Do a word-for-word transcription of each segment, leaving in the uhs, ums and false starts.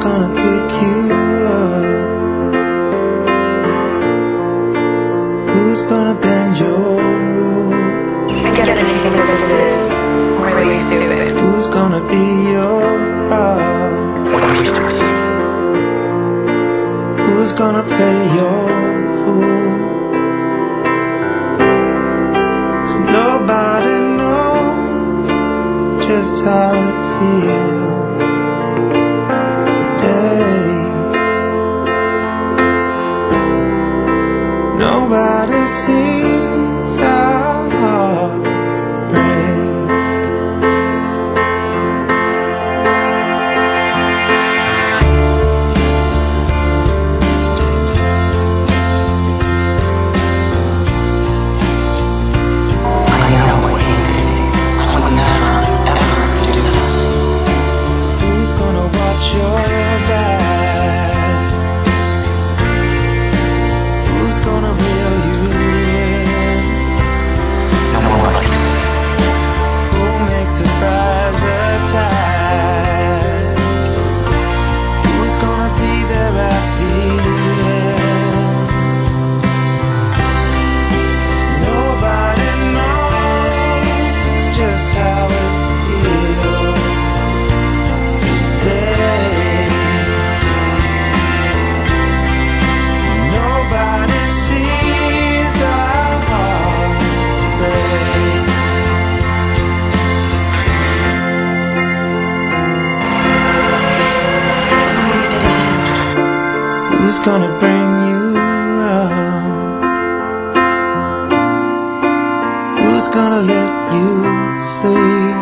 gonna pick you up? Who's gonna bend your rules? I get anything that this is really stupid. Who's gonna be your pride? What are we starting? Who's gonna play your fool? 'Cause nobody knows just how it feels today. Nobody sees our hearts break. I know what you did. I would never, ever do this. Who's gonna watch your back? Who's gonna reel you in? No more likes. Who makes a surprise attack? Who's gonna be there at the end? 'Cause nobody knows just how it feels today. Nobody sees our hearts break. Who's gonna bring you round? Who's gonna let you sleep?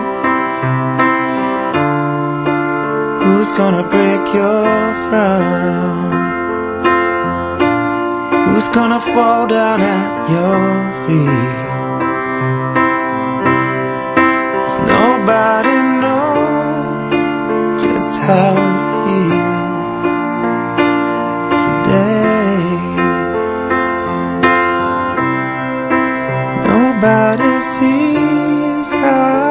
Who's gonna break your frown? Who's gonna fall down at your feet? 'Cause nobody knows just how it feels today. Nobody sees how